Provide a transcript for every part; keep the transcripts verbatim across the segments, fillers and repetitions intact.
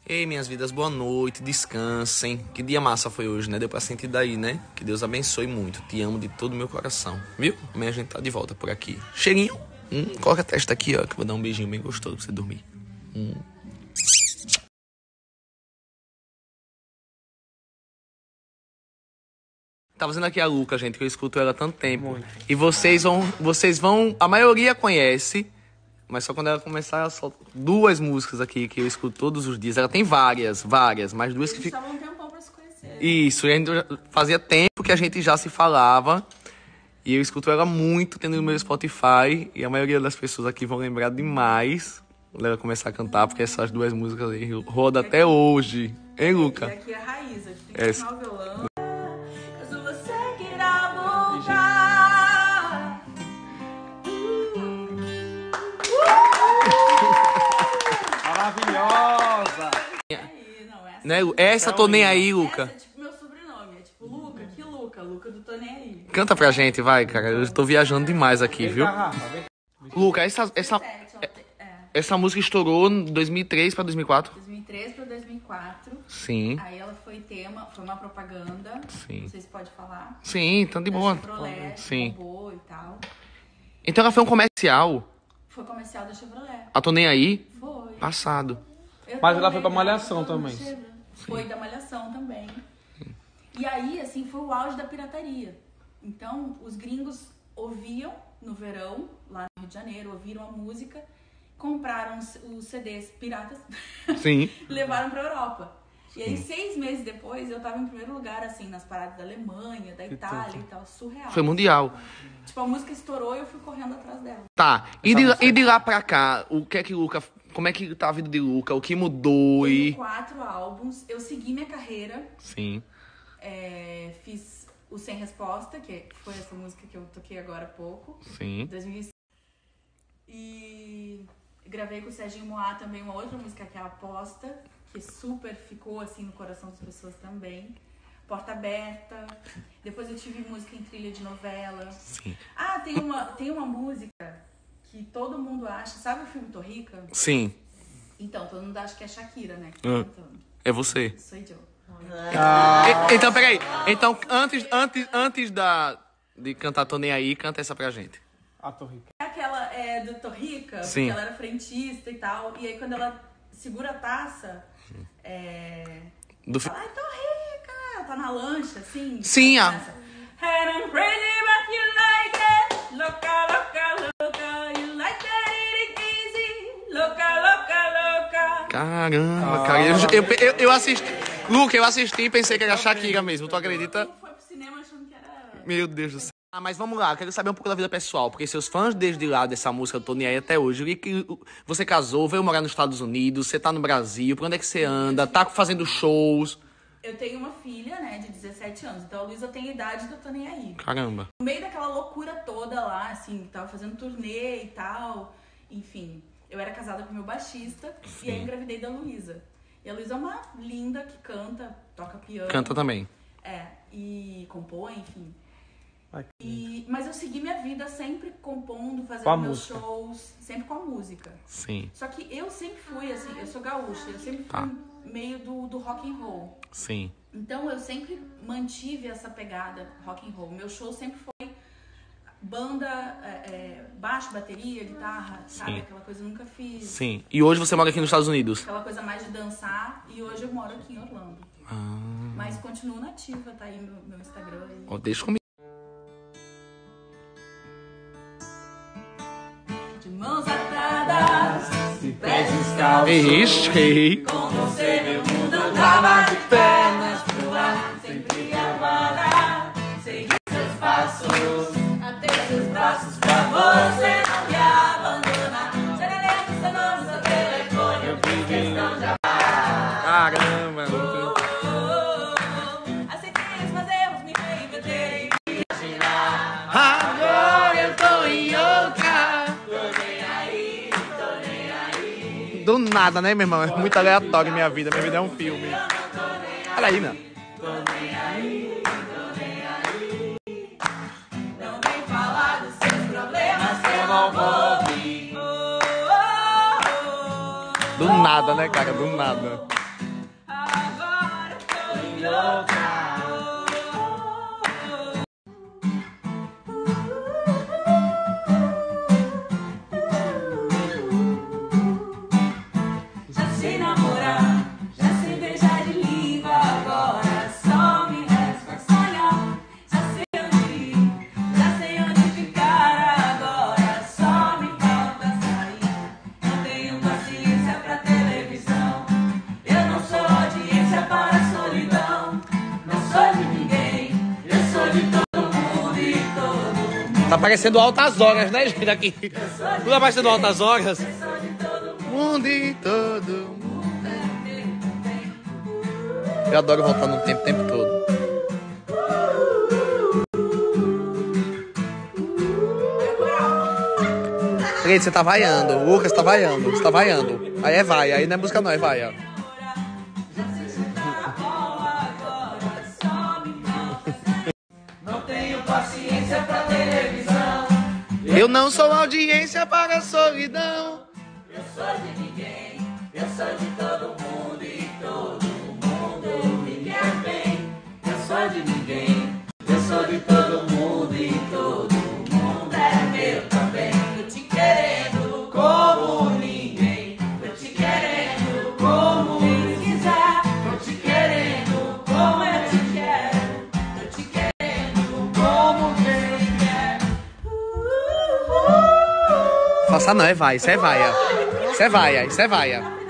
Ei, minhas vidas, boa noite, descansem. Que dia massa foi hoje, né? Deu pra sentir daí, né? Que Deus abençoe muito. Te amo de todo o meu coração, viu? Amanhã a gente tá de volta por aqui. Cheirinho? Hum, coloca a testa aqui, ó, que eu vou dar um beijinho bem gostoso pra você dormir. Hum. Tá fazendo aqui a Luca, gente, que eu escuto ela há tanto tempo. Muito. E vocês vão, vocês vão... A maioria conhece... Mas só quando ela começar a soltar duas músicas aqui que eu escuto todos os dias. Ela tem várias, várias, mas duas que ficam... Eles estavam um tempão pra se conhecer. Isso, e ainda fazia tempo que a gente já se falava. E eu escuto ela muito tendo no meu Spotify. E a maioria das pessoas aqui vão lembrar demais quando ela começar a cantar, porque essas duas músicas aí rodam até hoje. Hein, Luca? E aqui é a raiz, a gente tem que Essa. tocar o violão. Eu sou você que irá voltar. Maravilhosa! Aí, não, essa, Né? Essa tô nem aí, Luca. essa é tipo meu sobrenome. É tipo Luca, que Luca? Luca do Tô Nem Aí. Canta pra gente, vai, cara. Eu tô viajando demais aqui, viu? Luca, essa, essa, essa música estourou em dois mil e três pra dois mil e quatro? dois mil e três pra dois mil e quatro. Sim. Aí ela foi tema, foi uma propaganda. Sim. Não sei se pode falar. Sim, então de Da boa. Chevrolet, Sim. bombou e tal. Então ela foi um comercial. Foi comercial da Chevrolet. A Tô Nem Aí? Foi. Passado. Eu Mas ela também, foi pra Malhação eu tô também. cheira. Foi da Malhação também. E aí, assim, foi o auge da pirataria. Então, os gringos ouviam no verão, lá no Rio de Janeiro, ouviram a música, compraram os os C Ds piratas Sim. e levaram pra Europa. E aí, seis meses depois, eu tava em primeiro lugar, assim, nas paradas da Alemanha, da Itália e tal, surreal. Foi mundial. Tipo, a música estourou e eu fui correndo atrás dela. Tá. E de, e de lá pra cá, o que é que Luca... Como é que tá a vida de Luca? O que mudou Tenho e... quatro álbuns, eu segui minha carreira. Sim. É, fiz o Sem Resposta, que foi essa música que eu toquei agora há pouco. Sim. dois mil e cinco. E gravei com o Serginho Moá também uma outra música que é a Aposta, que super ficou assim no coração das pessoas também. Porta Aberta. Depois eu tive música em trilha de novela. Sim. Ah, tem uma, tem uma música que todo mundo acha... Sabe o filme Tô Rica? Sim. Então, todo mundo acha que é Shakira, né? Que tá Hum. cantando. É você. Sou eu. E- então, peraí. Então, antes, antes, antes da, de cantar Tô Nem Aí, canta essa pra gente. A Torre. Aquela é do Tô Rica, Sim. porque ela era frentista e tal. E aí quando ela segura a taça, é... Do fi... Fala, ai, Tô Rica! Ela tá na lancha, assim. Sim, a- começa, And I'm crazy but you like it. Louca, louca, louca. You like that it easy. Louca, louca, louca. Caramba, cara. Eu, eu, eu, eu assisti... Luca, eu assisti e pensei que era Shakira mesmo. Tu acredita? Tu foi pro cinema achando que era... Meu Deus do céu. Ah, mas vamos lá, quero saber um pouco da vida pessoal, porque seus fãs desde lá dessa música do Tô Nem Aí até hoje, e que você casou, veio morar nos Estados Unidos, você tá no Brasil, por onde é que você anda, tá fazendo shows? Eu tenho uma filha, né, de dezessete anos. Então a Luísa tem a idade do Tô Nem Aí. Caramba. No meio daquela loucura toda lá, assim, que tava fazendo turnê e tal, enfim, eu era casada com meu baixista. Sim. E aí engravidei da Luísa. E a Luísa é uma linda que canta, toca piano. Canta também. É, e compõe, enfim. E, mas eu segui minha vida sempre compondo, fazendo meus música. shows, sempre com a música. Sim. Só que eu sempre fui, assim, eu sou gaúcha, eu sempre fui Tá. meio do, do rock and roll. Sim. Então eu sempre mantive essa pegada rock and roll. Meu show sempre foi banda, é, é, baixo, bateria, guitarra, sabe? Sim. Aquela coisa eu nunca fiz. Sim. E hoje você mora aqui nos Estados Unidos? Aquela coisa mais de dançar. E hoje eu moro aqui em Orlando. Ah. Mas continuo nativa, tá aí meu, meu Instagram. Aí. Ó, deixa comigo. De mãos atadas, pés descalços. Ixi. Com você meu mundo tava de pernas pro ar. Sempre amada, seguir seus passos. Até seus braços pra você não me abandonar. Você nem lembra seu nome, seu telefone, eu fiz questão de amar. Caramba. Aceitei os meus erros, me reinventei e imaginar. Agora eu tô em outra. Tô nem aí, tô nem aí. Do nada, né, meu irmão? É muito aleatório minha vida. Minha vida é um filme. Olha aí, né? Tô nem aí, tô nem aí. Não vem falar dos seus problemas que eu não vou ouvir. Oh, oh, oh. Do nada, né, cara? Do nada. voltar. Já sei namorar, já sei beijar de língua, agora só me resta sonhar. Já sei onde ir, já sei onde ficar, agora só me falta sair. Não tenho paciência pra televisão, eu não sou audiência para a solidão. Não sou de ninguém, eu sou de todo mundo e todo mundo. Tá parecendo Altas Horas, né, gente? Aqui. Não tá parecendo Altas Horas? Eu sou de todo mundo. Mundo e todo mundo. Eu adoro voltar no tempo, o tempo todo. Gente, você tá vaiando. O Lucas tá vaiando. Você tá vaiando. Aí é vai. Aí não é música não, é vai. Ó. Não tenho paciência pra televisão, Eu não sou audiência para a solidão. eu sou de ninguém, eu sou de todo mundo e todo mundo me quer bem. Eu sou de ninguém, eu sou de todo mundo e todo mundo é meu também. Tô te querendo como ninguém, tô te querendo como Deus quiser. Tô te querendo como eu te quero, tô te querendo como quem quer. Faça não, é vai. Isso é vaia. Isso é vaia. Isso é vaia.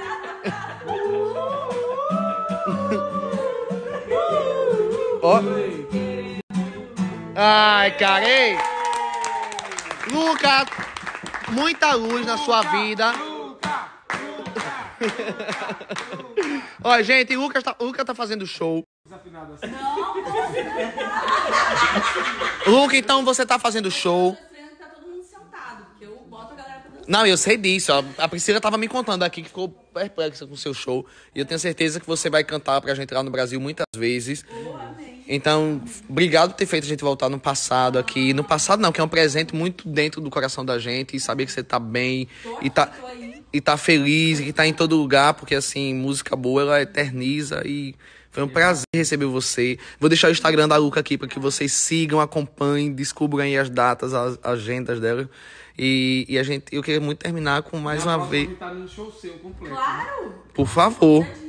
Ó. Ai, cara, ei. Lucas, muita luz na sua vida. Ó, gente, Lucas tá, Lucas tá fazendo show. Lucas, então você tá fazendo show. Tá todo mundo sentado, porque eu boto a galera pra dançar. Não, eu sei disso. Ó. A Priscila tava me contando aqui que ficou perplexa com o seu show. E eu tenho certeza que você vai cantar pra gente lá no Brasil muitas vezes. Então, obrigado por ter feito a gente voltar no passado aqui. No passado não, que é um presente muito dentro do coração da gente. E saber que você tá bem e tá, e tá feliz e que tá em todo lugar. Porque, assim, música boa, ela eterniza e... Foi um prazer receber você. Vou deixar o Instagram da Luca aqui para que vocês sigam, acompanhem, descubram aí as datas, as agendas dela. E, e a gente, eu queria muito terminar com mais uma vez. Claro! Por favor.